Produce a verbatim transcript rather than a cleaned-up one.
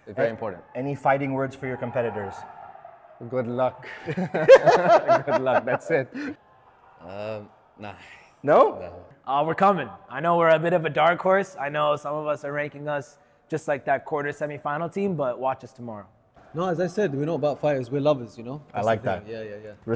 very important. Any fighting words for your competitors? Good luck. Good luck. That's it. Um, nah. No? No. Uh, we're coming. I know we're a bit of a dark horse. I know some of us are ranking us just like that quarter semifinal team, but watch us tomorrow. No, as I said, we know about fighters. We're lovers, you know. I like the thing. that. Yeah, yeah, yeah.